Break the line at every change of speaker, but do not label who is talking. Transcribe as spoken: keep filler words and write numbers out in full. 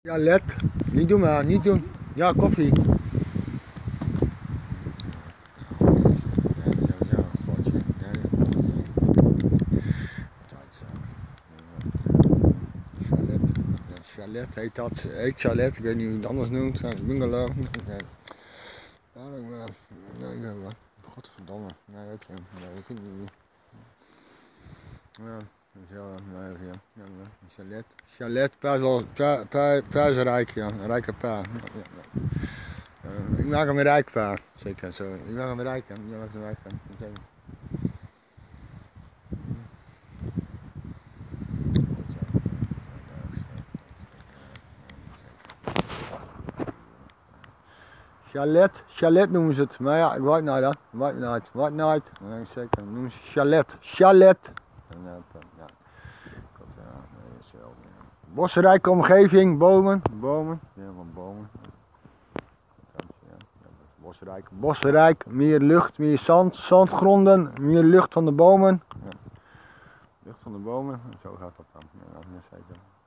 Ja, let. Niet doen maar, niet doen. Ja, koffie. Chalet heet dat, heet chalet, ik weet niet hoe je het anders noemt, bungalow. Godverdomme, nee, ook niet. Nee, ik weet niet. Ja, zo, nee, ja, ja, chalet. Chalet, Puizerrijk, ja, een rijke pa. Ja, ja. Uh, ik maak hem een rijk pa, zeker zo. Ik maak hem een rijk, ja, ik maak hem een rijk pa. Chalet, chalet noemen ze het, maar ja, ik wacht naar dat, wacht naar het, wacht naar het, nee, zeker, noemen ze chalet, chalet. Ja. Bosrijke omgeving, bomen, bomen, helemaal bomen. Bosrijk, bosrijk, meer lucht, meer zand, zandgronden, meer lucht van de bomen. Ja. Lucht van de bomen, zo gaat dat dan, ja, zeker.